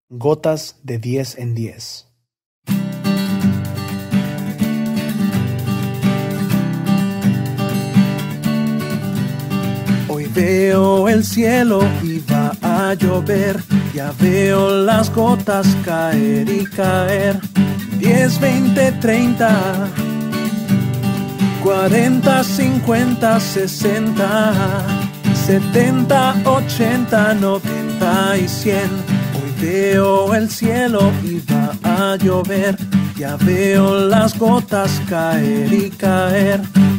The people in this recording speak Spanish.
Gotas de 10 en 10. Hoy veo el cielo y va a llover. Ya veo las gotas caer y caer. 10, 20, 30, 40, 50, 60, 70, 80, 90 y 100. Hoy veo el cielo y va a llover. Ya veo las gotas caer y caer.